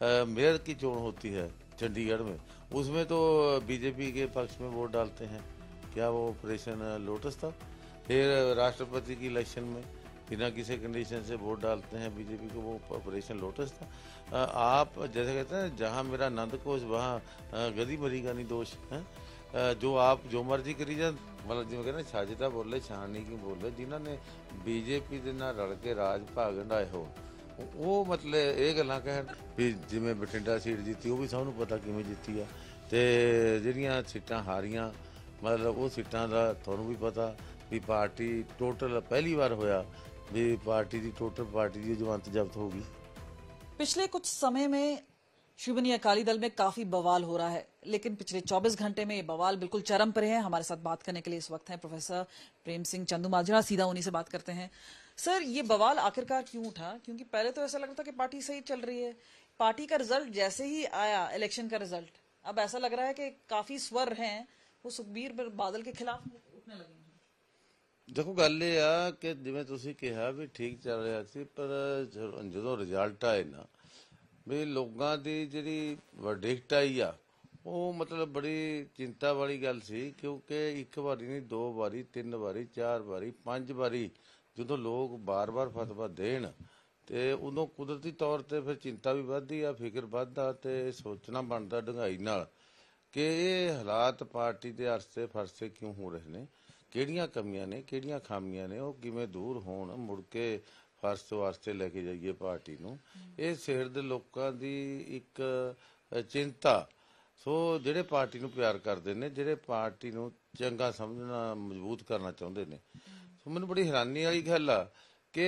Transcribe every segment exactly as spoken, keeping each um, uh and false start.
Mayor की चोन होती है चंडीगढ़ में, उसमें तो बीजेपी के पक्ष में वोट डालते हैं। क्या वो ऑपरेशन लोटस था? फिर राष्ट्रपति की इलेक्शन में बिना किसी कंडीशन से वोट डालते हैं बीजेपी को, वो ऑपरेशन लोटस था। आप जैसे कहते हैं जहां मेरा नंद कोश वहां गधी मरी का नहीं दोष है। जो आप जो मर्जी करी जा, मतलब जिवें कहते साजिदा बोले छानी की बोले, जिन्हों ने बीजेपी के नाल रल के राज भाग हंडाए हो ਉਹ ਮਤਲਬ ਇਹ ਗੱਲਾਂ ਕਹਿਣ ਵੀ ਜਿਵੇਂ ਬਠਿੰਡਾ ਸੀਟ ਜਿੱਤੀ ਉਹ ਵੀ ਸਭ ਨੂੰ ਪਤਾ ਕਿਵੇਂ ਜਿੱਤੀ ਆ, ਤੇ ਜਿਹੜੀਆਂ ਸੀਟਾਂ ਹਾਰੀਆਂ ਮਤਲਬ ਉਹ ਸੀਟਾਂ ਦਾ ਤੁਹਾਨੂੰ ਵੀ ਪਤਾ ਵੀ ਪਾਰਟੀ ਟੋਟਲ ਪਹਿਲੀ ਵਾਰ ਹੋਇਆ भी पार्टी की टोटल पार्टी की जमानत जब्त होगी। पिछले कुछ समय में शिवनी अकाली दल में काफी बवाल हो रहा है, लेकिन पिछले चौबीस घंटे में ये बवाल बिल्कुल चरम पर है। हमारे साथ बात करने के लिए इस वक्त हैं प्रोफेसर प्रेम सिंह चंदूमाजरा, सीधा उन्हीं से बात करते हैं। सर, ये बवाल आखिरकार क्यों उठा? क्योंकि पहले तो ऐसा लगता था कि पार्टी सही चल रही है, पार्टी का रिजल्ट जैसे ही आया इलेक्शन का रिजल्ट, अब ऐसा लग रहा है कि काफी स्वर हैं वो सुखबीर बादल के खिलाफ उठने लगे हैं। देखो गल ये आ कि जिवें तुसीं कहा भी ठीक चल रहा सी, पर जो रिजल्ट आए ना भी लोगों की जिहड़ी वर्डिक्ट आई आ वो मतलब बड़ी चिंता वाली गल सी, क्योंकि एक बारी नहीं दो बारी तीन बारी चार बारी पांच बारी जो लोग बार बार फतवा देन ते उदों कुदरती तौर पर फिर चिंता भी वधदी आ, फिक्र वधदा ते सोचना बनता ढंगाई नाल कि ये हालात पार्टी के अरसे फरसे क्यों हो रहे हैं, ਕਿਹੜੀਆਂ ਕਮੀਆਂ ਨੇ ਕਿਹੜੀਆਂ ਖਾਮੀਆਂ ਨੇ, ਉਹ ਕਿਵੇਂ ਦੂਰ ਹੋਣ, ਮੁੜ ਕੇ ਫਰਸ਼ ਵਾਸਤੇ ਲੈ ਕੇ ਜਾਈਏ ਪਾਰਟੀ ਨੂੰ। ਇਹ ਸ਼ਹਿਰ ਦੇ ਲੋਕਾਂ ਦੀ ਇੱਕ ਚਿੰਤਾ। ਸੋ ਜਿਹੜੇ ਪਾਰਟੀ ਨੂੰ ਪਿਆਰ ਕਰਦੇ ਨੇ, ਜਿਹੜੇ ਪਾਰਟੀ ਨੂੰ ਚੰਗਾ ਸਮਝਣਾ ਮਜ਼ਬੂਤ ਕਰਨਾ ਚਾਹੁੰਦੇ ਨੇ, ਸੋ ਮੈਨੂੰ ਬੜੀ ਹੈਰਾਨੀ ਵਾਲੀ ਗੱਲ ਆ ਕਿ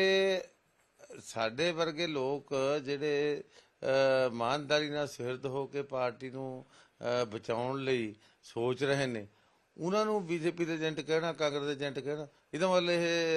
ਸਾਡੇ ਵਰਗੇ ਲੋਕ ਜਿਹੜੇ ਇਮਾਨਦਾਰੀ ਨਾਲ ਸਿਰਦ ਹੋ ਕੇ ਪਾਰਟੀ ਨੂੰ ਬਚਾਉਣ ਲਈ ਸੋਚ ਰਹੇ ਨੇ, ਉਹਨਾਂ ਨੂੰ ਬੀਜੇਪੀ ਦੇ ਏਜੰਟ ਕਹਿਣਾ, ਕਾਂਗਰਸ ਦੇ ਏਜੰਟ ਕਹਿਣਾ, ਇਹਦਾ ਮਤਲਬ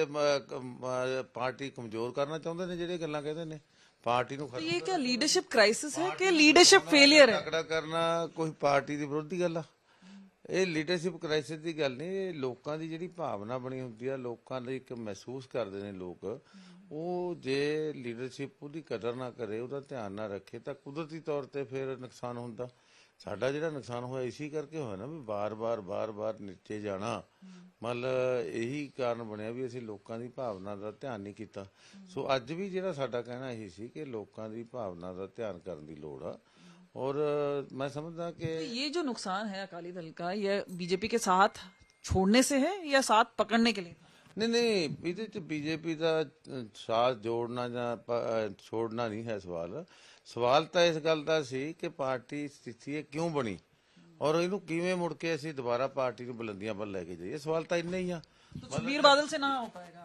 ਇਹ ਪਾਰਟੀ ਕਮਜ਼ੋਰ ਕਰਨਾ ਚਾਹੁੰਦੇ ਨੇ। ਜਿਹੜੇ ਗੱਲਾਂ ਕਹਿੰਦੇ ਨੇ ਪਾਰਟੀ ਨੂੰ ਇਹ ਕੀ ਲੀਡਰਸ਼ਿਪ ਕ੍ਰਾਈਸਿਸ ਹੈ ਕਿ ਲੀਡਰਸ਼ਿਪ ਫੇਲਿਅਰ ਹੈ? ਤਕੜਾ ਕਰਨਾ ਕੋਈ ਪਾਰਟੀ ਦੀ ਵਿਰੋਧੀ ਗੱਲ ਆ? ਇਹ ਲੀਡਰਸ਼ਿਪ ਕ੍ਰਾਈਸਿਸ ਦੀ ਗੱਲ ਨਹੀਂ, ਇਹ ਲੋਕਾਂ ਦੀ ਜਿਹੜੀ ਭਾਵਨਾ ਬਣੀ ਹੁੰਦੀ ਆ, ਲੋਕਾਂ ਲਈ ਇੱਕ ਮਹਿਸੂਸ ਕਰਦੇ ਨੇ ਲੋਕ, ਉਹ ਜੇ ਲੀਡਰਸ਼ਿਪ ਉਹਦੀ ਕਦਰ ਨਾ ਕਰੇ, ਉਹਦਾ ਧਿਆਨ ਨਾ ਰੱਖੇ ਤਾਂ ਕੁਦਰਤੀ ਤੌਰ ਤੇ ਫਿਰ ਨੁਕਸਾਨ ਹੁੰਦਾ। ਸਾਡਾ ਜਿਹੜਾ ਨੁਕਸਾਨ ਹੋਇਆ ਇਸੀ ਕਰਕੇ ਹੋਇਆ ਨਾ ਵੀ ਬਾਰ ਬਾਰ ਬਾਰ ਬਾਰ ਨੀਚੇ ਜਾਣਾ, ਮਤਲਬ ਇਹੀ ਕਾਰਨ ਬਣਿਆ ਵੀ ਅਸੀਂ ਲੋਕਾਂ ਦੀ ਭਾਵਨਾ ਦਾ ਧਿਆਨ ਨਹੀਂ ਕੀਤਾ। ਸੋ ਅੱਜ ਵੀ ਜਿਹੜਾ ਸਾਡਾ ਕਹਿਣਾ ਇਹੀ ਸੀ ਕਿ ਲੋਕਾਂ ਦੀ ਭਾਵਨਾ ਦਾ ਧਿਆਨ ਕਰਨ ਦੀ ਲੋੜ ਆ। और मैं समझता कि ये जो नुकसान है अकाली दल का, ये बीजेपी के साथ छोड़ने से है या साथ पकड़ने के लिए? नहीं नहीं, ਇਹਦੇ ਚ बीजेपी ਦਾ ਸਾਥ ਜੋੜਨਾ ਜਾਂ ਛੋੜਨਾ ਨਹੀਂ ਹੈ ਸਵਾਲ। ਸਵਾਲ ਤਾਂ ਇਸ ਗੱਲ ਦਾ ਸੀ ਕਿ ਪਾਰਟੀ ਸਥਿਤੀ ਕਿਉਂ ਬਣੀ ਔਰ ਇਹਨੂੰ ਕਿਵੇਂ ਮੁੜ ਕੇ ਅਸੀਂ ਦੁਬਾਰਾ ਪਾਰਟੀ ਨੂੰ ਬੁਲੰਦੀਆਂ ਵੱਲ ਲੈ ਕੇ ਜਾਈਏ। ਸਵਾਲ ਤਾਂ ਇੰਨਾ ਹੀ ਆ। ਸੁਖਬੀਰ ਬਾਦਲ ਸੇ ਨਾ ਹੋ ਪਾਏਗਾ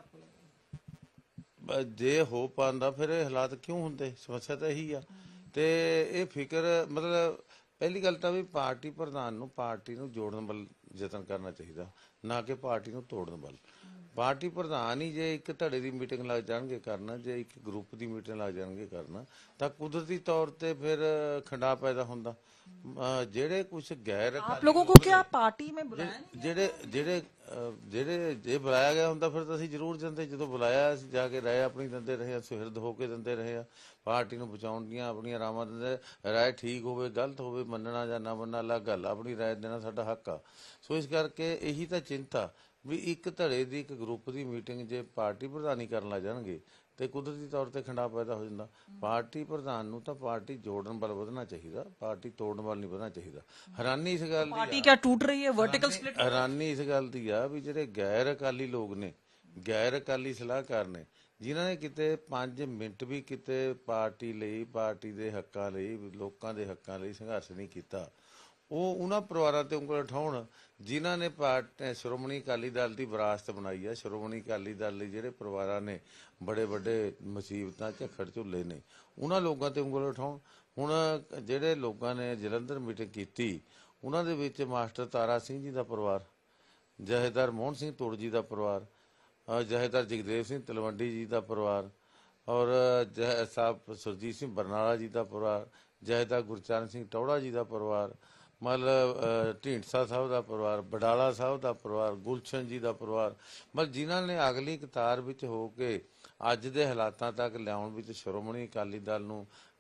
ਆਪਕੋ? ਜੇ ਹੋ ਪਾਉਂਦਾ ਫਿਰ ਇਹ ਹਾਲਾਤ ਕਿਉਂ ਹੁੰਦੇ? ਸਮੱਸਿਆ ਤਾਂ ਇਹੀ ਆ। ਤੇ ਇਹ ਫਿਕਰ ਮਤਲਬ ਪਹਿਲੀ ਗੱਲ ਤਾਂ ਵੀ ਪਾਰਟੀ ਪ੍ਰਧਾਨ ਨੂੰ ਪਾਰਟੀ ਨੂੰ ਜੋੜਨ ਵੱਲ ਯਤਨ ਕਰਨਾ ਚਾਹੀਦਾ, ਨਾ ਕਿ ਪਾਰਟੀ ਨੂੰ ਤੋੜਨ ਵੱਲ। ਪਾਰਟੀ ਪ੍ਰਧਾਨ ਹੀ ਜੇ ਇੱਕ ਧੜੇ ਦੀ ਮੀਟਿੰਗ ਲੱਗ ਜਾਣਗੇ ਕਰਨਾ, ਜੇ ਇੱਕ ਗਰੁੱਪ ਦੀ ਮੀਟਿੰਗ ਲੱਗ ਜਾਣਗੇ ਕਰਨਾ, ਤਾਂ ਕੁਦਰਤੀ ਤੌਰ ਤੇ ਫਿਰ ਖੰਡਾ ਪੈਦਾ ਹੁੰਦਾ। ਜਿਹੜੇ ਕੁਛ ਗੈਰ ਆਪ ਲੋਗੋਂ ਕੋ ਕਿਆ ਪਾਰਟੀ में बुलाया ਜਿਹੜੇ ਜਿਹੜੇ ਜਿਹੜੇ ਜੇ ਬੁਲਾਇਆ ਗਿਆ ਹੁੰਦਾ ਫਿਰ ਤਾਂ ਅਸੀਂ ਜ਼ਰੂਰ ਜਾਂਦੇ। ਜਦੋਂ ਬੁਲਾਇਆ ਅਸੀਂ ਜਾ ਕੇ ਰਹੇ, ਆਪਣੀ ਦਿੰਦੇ ਰਹੇ, ਸੁਹਿਰਦ ਹੋ ਕੇ ਦਿੰਦੇ ਰਹੇ ਆ, ਪਾਰਟੀ ਨੂੰ ਬਚਾਉਣ ਦੀਆਂ ਆਪਣੀਆਂ ਰਾਵਾਂ ਦਿੰਦੇ। ਰਾਏ ਠੀਕ ਹੋਵੇ ਗਲਤ ਹੋਵੇ, ਮੰਨਣਾ ਜਾਂ ਨਾ ਮੰਨਣਾ ਅਲੱਗ ਗੱਲ, ਆਪਣੀ ਰਾਏ ਦੇਣਾ ਸਾਡਾ ਹੱਕ ਆ। ਸੋ ਇਸ ਕਰਕੇ ਇਹੀ ਤਾਂ ਚਿੰਤਾ ਵੀ ਇੱਕ ਧੜੇ ਦੀ ਇੱਕ ਗਰੁੱਪ ਦੀ ਮੀਟਿੰਗ ਜੇ ਪਾਰਟੀ ਪ੍ਰਧਾਨੀ ਕਰਨ ਲੱਗ ਜਾਣਗੇ ਤੇ ਕੁਦਰਤੀ ਤੌਰ ਤੇ ਖੰਡਾ ਪੈਦਾ ਹੋ ਜਾਂਦਾ। ਪਾਰਟੀ ਪ੍ਰਧਾਨ ਨੂੰ ਤਾਂ ਪਾਰਟੀ ਜੋੜਨ ਵੱਲ ਵਧਣਾ ਚਾਹੀਦਾ, ਪਾਰਟੀ ਤੋੜਨ ਵੱਲ ਨਹੀਂ ਵਧਣਾ ਚਾਹੀਦਾ। ਹੈਰਾਨੀ ਇਸ ਗੱਲ ਦੀ ਪਾਰਟੀ ਕਿਆ ਟੁੱਟ ਰਹੀ ਹੈ, ਵਰਟੀਕਲ ਸਪਲਿਟ। ਹੈਰਾਨੀ ਇਸ ਗੱਲ ਦੀ ਆ ਵੀ ਜਿਹੜੇ ਗੈਰ ਅਕਾਲੀ ਲੋਕ ਨੇ, ਗੈਰ ਅਕਾਲੀ ਸਲਾਹਕਾਰ ਨੇ, ਜਿਨ੍ਹਾਂ ਨੇ ਕਿਤੇ ਪੰਜ ਮਿੰਟ ਵੀ ਕਿਤੇ ਪਾਰਟੀ ਲਈ, ਪਾਰਟੀ ਦੇ ਹੱਕਾਂ ਲਈ, ਲੋਕਾਂ ਦੇ ਹੱਕਾਂ ਲਈ ਸੰਘਰਸ਼ ਨਹੀਂ ਕੀਤਾ, ਉਹ ਉਹਨਾਂ ਪਰਿਵਾਰਾਂ ਤੇ ਉਂਗਲ ਉਠਾਉਣ ਜਿਨ੍ਹਾਂ ਨੇ ਪਾਰਟੀ ਸ਼੍ਰੋਮਣੀ ਅਕਾਲੀ ਦਲ ਦੀ ਵਿਰਾਸਤ ਬਣਾਈ ਆ। ਸ਼੍ਰੋਮਣੀ ਅਕਾਲੀ ਦਲ ਲਈ ਜਿਹੜੇ ਪਰਿਵਾਰਾਂ ਨੇ ਬੜੇ ਵੱਡੇ ਮੁਸੀਬਤਾਂ ਝੱਖੜ ਝੁੱਲੇ ਨੇ, ਉਹਨਾਂ ਲੋਕਾਂ ਤੇ ਉਂਗਲ ਉਠਾਉਣ। ਹੁਣ ਜਿਹੜੇ ਲੋਕਾਂ ਨੇ ਜਲੰਧਰ ਮੀਟਿੰਗ ਕੀਤੀ, ਉਹਨਾਂ ਦੇ ਵਿੱਚ ਮਾਸਟਰ ਤਾਰਾ ਸਿੰਘ ਜੀ ਦਾ ਪਰਿਵਾਰ, ਜਥੇਦਾਰ ਮੋਹਨ ਸਿੰਘ ਤੁੜ ਜੀ ਦਾ ਪਰਿਵਾਰ, ਜਥੇਦਾਰ ਜਗਦੇਵ ਸਿੰਘ ਤਲਵੰਡੀ ਜੀ ਦਾ ਪਰਿਵਾਰ, ਔਰ ਜਹ ਸਾਹਿਬ ਸੁਰਜੀਤ ਸਿੰਘ ਬਰਨਾਲਾ ਜੀ ਦਾ ਪਰਿਵਾਰ, ਜਥੇਦਾਰ ਗੁਰਚਰਨ ਸਿੰਘ ਟੌੜਾ ਜੀ ਦਾ ਪਰਿਵਾਰ, ਮਤਲਬ ਢੀਂਡਸਾ ਸਾਹਿਬ ਦਾ ਪਰਿਵਾਰ, ਬਡਾਲਾ ਸਾਹਿਬ ਦਾ ਪਰਿਵਾਰ, ਗੁਲਸ਼ਨ ਜੀ ਦਾ ਪਰਿਵਾਰ, ਮਤਲਬ ਜਿਨ੍ਹਾਂ ਨੇ ਅਗਲੀ ਕਤਾਰ ਵਿੱਚ ਹੋ ਕੇ ਅੱਜ ਦੇ ਹਾਲਾਤਾਂ ਤੱਕ ਲਿਆਉਣ ਵਿੱਚ ਸ਼੍ਰੋਮਣੀ ਅਕਾਲੀ ਦਲ ਨੂੰ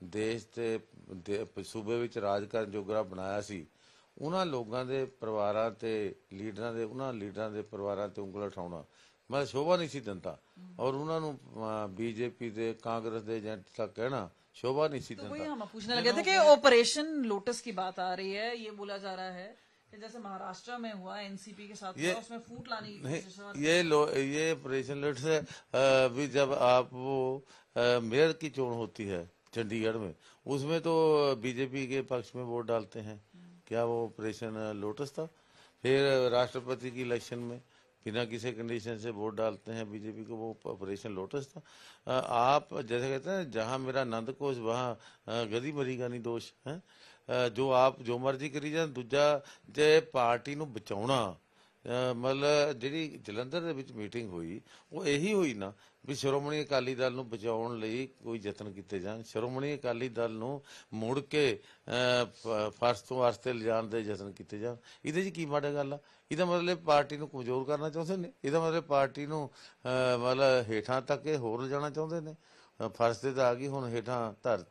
ਦੇਸ਼ ਤੇ ਦੇ- ਸੂਬੇ ਵਿੱਚ ਰਾਜ ਕਰਨ ਜੋਗਰਾ ਬਣਾਇਆ ਸੀ, ਉਹਨਾਂ ਲੋਕਾਂ ਦੇ ਪਰਿਵਾਰਾਂ ਤੇ ਲੀਡਰਾਂ ਦੇ ਉਹਨਾਂ ਲੀਡਰਾਂ ਦੇ ਪਰਿਵਾਰਾਂ ਤੇ ਉਂਗਲ ਉਠਾਉਣਾ ਮੈਂ ਸ਼ੋਭਾ ਨਹੀਂ ਸੀ ਦਿੰਦਾ, ਔਰ ਉਹਨਾਂ ਨੂੰ ਬੀਜੇਪੀ ਦੇ ਕਾਂਗਰਸ ਦੇ ਏਜੰਟ तक कहना शोभा नहीं सी तो वही दिंदा। हम पूछने लगे थे कि ऑपरेशन लोटस की बात आ रही है, ये बोला जा रहा है कि जैसे महाराष्ट्र में हुआ एनसीपी के साथ हुआ, उसमें फूट लाने की कोशिश हुआ। ये लो ये ऑपरेशन लोटस है, अ, भी जब आप वो अ, मेयर की चोन होती है चंडीगढ़ में, उसमें तो बीजेपी के पक्ष में वोट डालते हैं, क्या वो ऑपरेशन लोटस था? फिर राष्ट्रपति की इलेक्शन में बिना किसी कंडीशन से वोट डालते हैं बीजेपी को, वो ऑपरेशन लोटस था। अ, आप जैसे कहते हैं जहां मेरा नंद कोश वहां गदी मरी का नहीं दोष है। अ, जो आप जो मर्जी करी जाए, दूजा जे पार्टी ਨੂੰ ਬਚਾਉਣਾ ਮਤਲਬ ਜਿਹੜੀ ਜਲੰਧਰ ਦੇ ਵਿੱਚ ਮੀਟਿੰਗ ਹੋਈ ਉਹ ਇਹੀ ਹੋਈ ਨਾ ਵੀ ਸ਼੍ਰੋਮਣੀ ਅਕਾਲੀ ਦਲ ਨੂੰ ਬਚਾਉਣ ਲਈ ਕੋਈ ਯਤਨ ਕੀਤੇ ਜਾਣ, ਸ਼੍ਰੋਮਣੀ ਅਕਾਲੀ ਦਲ ਨੂੰ ਮੁੜ ਕੇ ਫਰਸ਼ ਤੋਂ ਵਾਸਤੇ ਲਿਜਾਣ ਦੇ ਯਤਨ ਕੀਤੇ ਜਾਣ। ਇਹਦੇ 'ਚ ਕੀ ਮਾੜਾ ਗੱਲ ਆ? ਇਹਦਾ ਮਤਲਬ ਪਾਰਟੀ ਨੂੰ ਕਮਜ਼ੋਰ ਕਰਨਾ ਚਾਹੁੰਦੇ ਨੇ, ਇਹਦਾ ਮਤਲਬ ਪਾਰਟੀ ਨੂੰ ਮਤਲਬ ਹੇਠਾਂ ਤੱਕ ਇਹ ਹੋਰ ਲਿਜਾਣਾ ਚਾਹੁੰਦੇ ਨੇ। ਫਰਸ਼ ਤੇ ਤਾਂ ਆ ਗਈ, ਹੁਣ ਹੇਠਾਂ ਧਰ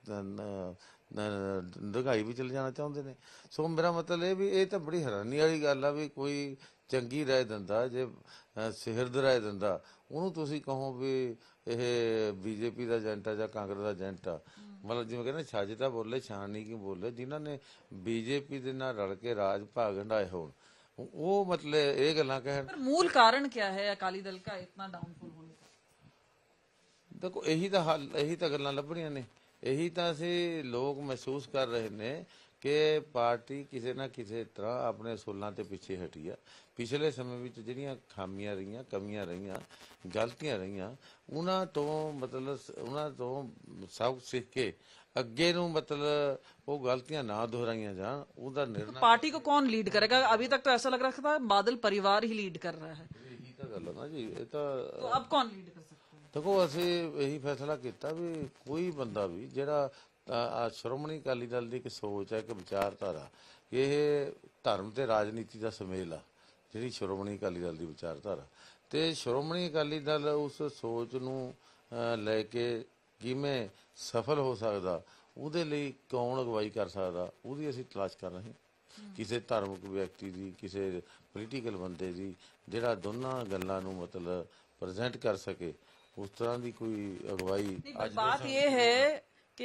ਡੂੰਘਾਈ ਵੀ ਚਲੇ ਜਾਣਾ ਚਾਹੁੰਦੇ ਨੇ। ਸੋ ਮੇਰਾ ਮਤਲਬ ਇਹ ਵੀ ਇਹ ਤਾਂ ਬੜੀ ਹੈਰਾਨੀ ਵਾਲੀ ਗੱਲ ਆ ਵੀ ਕੋਈ ਚੰਗੀ ਰਾਏ ਦਿੰਦਾ, ਜੇ ਸਿਹਰਦ ਰਾਏ ਦਿੰਦਾ, ਉਹਨੂੰ ਤੁਸੀਂ ਕਹੋ ਵੀ ਇਹ ਬੀਜੇਪੀ ਦਾ ਏਜੰਟ ਆ ਜਾਂ ਕਾਂਗਰਸ ਦਾ ਏਜੰਟ ਆ। ਮਤਲਬ ਜਿਵੇਂ ਕਹਿੰਦੇ ਛੱਜ ਤਾਂ ਬੋਲੇ ਛਾਣ ਨਹੀਂ ਕਿਉਂ ਬੋਲੇ, ਜਿਨ੍ਹਾਂ ਨੇ ਬੀਜੇਪੀ ਦੇ ਨਾਲ ਰਲ ਕੇ ਰਾਜ ਭਾਗ ਹੰਢਾਏ ਹੋਣ ਉਹ ਮਤਲਬ ਇਹ ਗੱਲਾਂ ਕਹਿਣ। पर मूल कारण क्या है अकाली दल का इतना डाउनफॉल होने का? ਦੇਖੋ ਇਹੀ ਤਾਂ ਹੱਲ, ਇਹੀ ਤਾਂ ਗੱਲਾਂ ਲੱਭਣੀਆਂ ਨੇ, ਇਹੀ ਤਾਂ ਅਸੀਂ ਲੋਕ ਮਹਿਸੂਸ ਕਰ ਰਹੇ ਨੇ ਕਿ ਪਾਰਟੀ ਕਿਸੇ ਨਾ ਕਿਸੇ ਤਰ੍ਹਾਂ ਆਪਣੇ ਅਸੂਲਾਂ ਤੇ ਪਿੱਛੇ ਹਟੀ ਆ। ਪਿਛਲੇ ਸਮੇਂ ਵਿੱਚ ਜਿਹੜੀਆਂ ਖਾਮੀਆਂ ਰਹੀਆਂ, ਕਮੀਆਂ ਰਹੀਆਂ, ਗਲਤੀਆਂ ਰਹੀਆਂ, ਉਹਨਾਂ ਤੋਂ ਮਤਲਬ ਉਹਨਾਂ ਤੋਂ ਸਭ ਸਿੱਖ ਕੇ ਅੱਗੇ ਨੂੰ ਮਤਲਬ ਉਹ ਗਲਤੀਆਂ ਨਾ ਦੁਹਰਾਈਆਂ ਜਾਣ, ਉਹਦਾ ਨਿਰਣਾ। पार्टी को कौन लीड करेगा? अभी तक तो ऐसा लग रहा था बादल परिवार ही लीड कर रहा है, ਇਹੀ ਤਾਂ ਗੱਲ ਆ ਨਾ ਜੀ। ਇਹ ਤਾਂ तो अब कौन लीड कर सकता है? ਦੇਖੋ ਅਸੀਂ ਇਹੀ ਫੈਸਲਾ ਕੀਤਾ ਵੀ ਕੋਈ ਬੰਦਾ ਵੀ ਜਿਹੜਾ ਆ ਸ਼੍ਰੋਮਣੀ ਅਕਾਲੀ ਦਲ ਦੀ ਇੱਕ ਸੋਚ ਹੈ, ਇੱਕ ਵਿਚਾਰਧਾਰਾ, ਇਹ ਧਰਮ ਤੇ ਰਾਜਨੀਤੀ ਦਾ ਸੁਮੇਲ ਆ ਜਿਹੜੀ ਸ਼੍ਰੋਮਣੀ ਅਕਾਲੀ ਦਲ ਦੀ ਵਿਚਾਰਧਾਰਾ, ਤੇ ਸ਼੍ਰੋਮਣੀ ਅਕਾਲੀ ਦਲ ਉਸ ਸੋਚ ਨੂੰ ਲੈ ਕੇ ਕਿਵੇਂ ਸਫਲ ਹੋ ਸਕਦਾ, ਉਹਦੇ ਲਈ ਕੌਣ ਅਗਵਾਈ ਕਰ ਸਕਦਾ, ਉਹਦੀ ਅਸੀਂ ਤਲਾਸ਼ ਕਰ ਰਹੇ ਹਾਂ। ਕਿਸੇ ਧਾਰਮਿਕ ਵਿਅਕਤੀ ਦੀ, ਕਿਸੇ ਪੋਲੀਟੀਕਲ ਬੰਦੇ ਦੀ ਜਿਹੜਾ ਦੋਨਾਂ ਗੱਲਾਂ ਨੂੰ ਮਤਲਬ ਪ੍ਰੈਜ਼ੈਂਟ ਕਰ ਸਕੇ, उस तरह की कोई अगवाई। आज बात ये है कि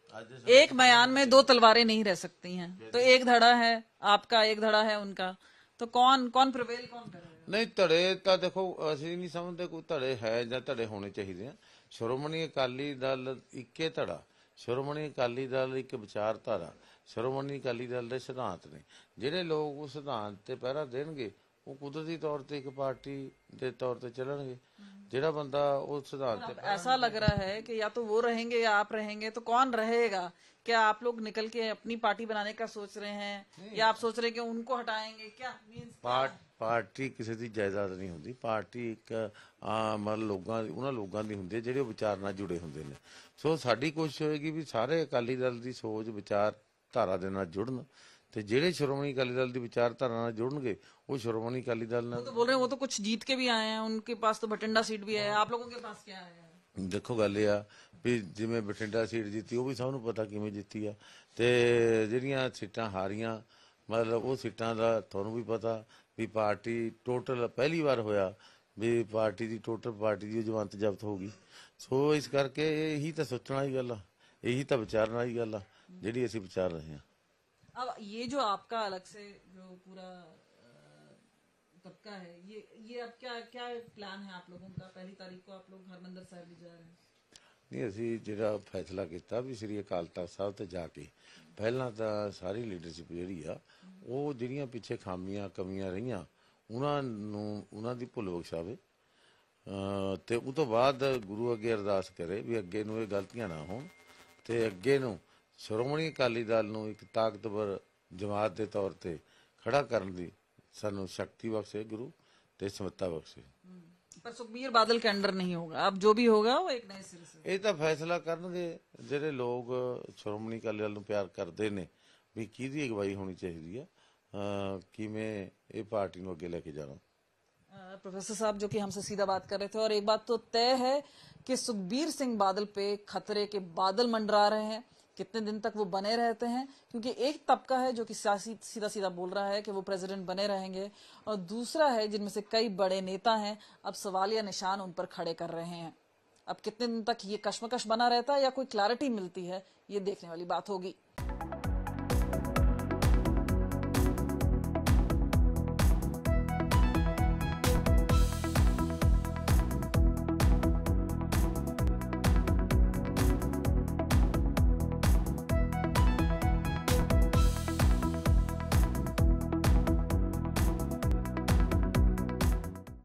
एक बयान में दो तलवारें नहीं रह सकती हैं, तो एक धड़ा है आपका, एक धड़ा है उनका, तो कौन कौन प्रिवेल कौन करेगा? नहीं धड़े तो देखो ਅਸੀਂ नहीं समझते कोई धड़े है ਜਾਂ ਧੜੇ ਹੋਣੇ ਚਾਹੀਦੇ ਆ। ਸ਼੍ਰੋਮਣੀ ਅਕਾਲੀ ਦਲ ਇੱਕੇ ਧੜਾ, ਸ਼੍ਰੋਮਣੀ ਅਕਾਲੀ ਦਲ ਇੱਕ ਵਿਚਾਰਧਾਰਾ, ਸ਼੍ਰੋਮਣੀ ਅਕਾਲੀ ਦਲ ਦੇ ਸਿਧਾਂਤ ਨੇ। ਜਿਹੜੇ ਲੋਕ ਉਸ ਸਿਧਾਂਤ ਤੇ ਪਹਿਰਾ ਦੇਣਗੇ ਉਹ ਕੁਦਰਤੀ ਤੌਰ ਤੇ ਇੱਕ ਪਾਰਟੀ ਦੇ ਤੌਰ ਤੇ ਚੱਲਣਗੇ। ਜਿਹੜਾ ਬੰਦਾ ਉਸ ਸਿਧਾंत पे ऐसा लग रहा है कि या तो वो रहेंगे या आप रहेंगे, तो कौन रहेगा? क्या आप लोग निकल के अपनी पार्टी बनाने का सोच रहे हैं या आप सोच रहे हैं कि उनको हटाएंगे? क्या मींस ਪਾਰਟ ਪਾਰਟੀ ਕਿਸੇ ਦੀ ਜਾਇਦਾਦ ਨਹੀਂ ਹੁੰਦੀ। ਪਾਰਟੀ ਇੱਕ ਆਮ ਮਤਲਬ ਲੋਕਾਂ ਦੀ, ਉਹਨਾਂ ਲੋਕਾਂ ਦੀ ਹੁੰਦੀ ਹੈ ਜਿਹੜੇ ਉਹ ਵਿਚਾਰ ਨਾਲ ਜੁੜੇ ਹੁੰਦੇ ਨੇ। ਸੋ ਸਾਡੀ ਕੋਸ਼ਿਸ਼ ਹੋਏਗੀ ਵੀ ਸਾਰੇ ਅਕਾਲੀ ਦਲ ਦੀ ਸੋਚ ਵਿਚਾਰ ਧਾਰਾ ਦੇ ਨਾਲ ਜੁੜਨ, ਤੇ ਜਿਹੜੇ ਸ਼੍ਰੋਮਣੀ ਅਕਾਲੀ ਦਲ ਦੀ ਵਿਚਾਰਧਾਰਾ ਨਾਲ ਜੁੜਨਗੇ ਉਹ ਸ਼੍ਰੋਮਣੀ अकाली दल ਨਾਲ। तो बोल रहे हैं वो तो कुछ जीत के भी आए हैं, उनके पास तो बठिंडा सीट भी है, आप लोगों के पास क्या है? ਦੇਖੋ ਗੱਲ ਇਹ ਆ ਵੀ ਜਿਵੇਂ ਬਠਿੰਡਾ ਸੀਟ ਜਿੱਤੀ ਉਹ ਵੀ ਸਭ ਨੂੰ ਪਤਾ ਕਿਵੇਂ ਜਿੱਤੀ ਆ, ਤੇ ਜਿਹੜੀਆਂ ਸੀਟਾਂ ਹਾਰੀਆਂ ਮਤਲਬ ਉਹ ਸੀਟਾਂ ਦਾ ਤੁਹਾਨੂੰ ਵੀ ਪਤਾ ਵੀ ਪਾਰਟੀ ਟੋਟਲ ਪਹਿਲੀ ਵਾਰ ਹੋਇਆ ਵੀ ਪਾਰਟੀ ਦੀ ਟੋਟਲ ਪਾਰਟੀ ਦੀ ਜਮਾਨਤ ਜ਼ਬਤ ਹੋ ਗਈ। ਸੋ ਇਸ ਕਰਕੇ ਇਹੀ ਤਾਂ ਸੋਚਣ ਵਾਲੀ ਗੱਲ ਆ, ਇਹੀ ਤਾਂ ਵਿਚਾਰਨ ਵਾਲੀ ਗੱਲ ਆ ਜਿਹੜੀ ਅਸੀਂ ਵਿਚਾਰ ਰਹੇ ਹਾਂ। अब ये जो आपका अलग से जो पूरा तबका है, ये ये अब क्या क्या प्लान है आप लोगों का? पहली तारीख को आप लोग हरमंदिर साहिब भी जा रहे हैं। ਨਹੀਂ ਅਸੀਂ ਜਿਹੜਾ ਫੈਸਲਾ ਕੀਤਾ ਵੀ ਸ੍ਰੀ ਅਕਾਲ ਤਖਤ ਸਾਹਿਬ ਤੇ ਜਾ ਕੇ ਪਹਿਲਾਂ ਤਾਂ ਸਾਰੀ ਲੀਡਰਸ਼ਿਪ ਜਿਹੜੀ ਆ ਉਹ ਜਿਹੜੀਆਂ ਪਿੱਛੇ ਖਾਮੀਆਂ ਕਮੀਆਂ ਰਹੀਆਂ ਉਹਨਾਂ ਨੂੰ ਉਹਨਾਂ ਦੀ ਭੁੱਲ ਬਖਸ਼ਾਵੇ, ਤੇ ਉਹ ਤੋਂ ਬਾਅਦ ਗੁਰੂ ਅੱਗੇ ਅਰਦਾਸ ਕਰੇ ਵੀ ਅੱਗੇ ਨੂੰ ਇਹ ਗਲਤੀਆਂ ਨਾ ਹੋਣ, ਤੇ ਅੱਗੇ ਨੂੰ ਸ਼੍ਰੋਮਣੀ ਅਕਾਲੀ ਦਲ ਨੂੰ ਇੱਕ ਤਾਕਤਵਰ ਜਮਾਤ ਦੇ ਤੌਰ ਤੇ ਖੜਾ ਕਰਨ ਦੀ ਸਾਨੂੰ ਸ਼ਕਤੀ ਬਖਸ਼ੇ ਗੁਰੂ ਤੇ ਸਮਰੱਥਾ ਬਖਸ਼ੇ। पर सुखबीर बादल के अंडर नहीं होगा, अब जो भी होगा वो एक नए सिरे से। ਇਹ ਤਾਂ ਫੈਸਲਾ ਕਰਨਗੇ ਜਿਹੜੇ ਲੋਕ ਸ਼੍ਰੋਮਣੀ ਅਕਾਲੀ ਦਲ ਨੂੰ ਪਿਆਰ ਕਰਦੇ ਨੇ ਵੀ ਕਿਹਦੀ ਅਗਵਾਈ ਹੋਣੀ ਚਾਹੀਦੀ ਆ, ਕਿਵੇਂ ਇਹ ਪਾਰਟੀ ਨੂੰ ਅੱਗੇ ਲੈ ਕੇ ਜਾਣਾ। प्रोफेसर साहब जो कि हमसे सीधा बात कर रहे थे, और एक बात तो तय है कि सुखबीर सिंह बादल पे खतरे के बादल मंडरा रहे हैं। कितने दिन तक वो बने रहते हैं, क्योंकि एक तबका है जो कि सियासी सीधा सीधा बोल रहा है कि वो प्रेसिडेंट बने रहेंगे, और दूसरा है जिनमें से कई बड़े नेता हैं अब सवालिया निशान उन पर खड़े कर रहे हैं। अब कितने दिन तक ये कश्मकश बना रहता है या कोई क्लैरिटी मिलती है, ये देखने वाली बात होगी।